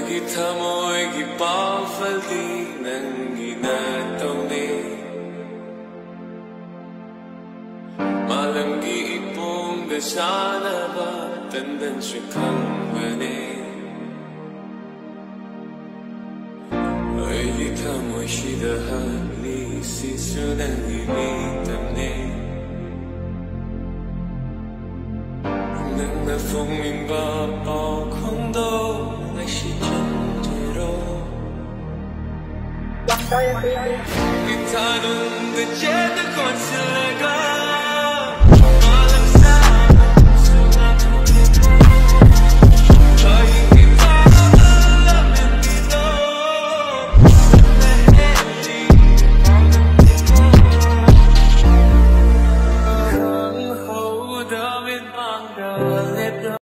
kita mo ay gipafali ng ginataw ni Malanggi ipong gasana ba Tandan siya kang mani Ay kita mo ay sidahan Ni sisu ng imitam ni Nang nafunging ba po kung do Ay si Chandero Kita nung the gender consulate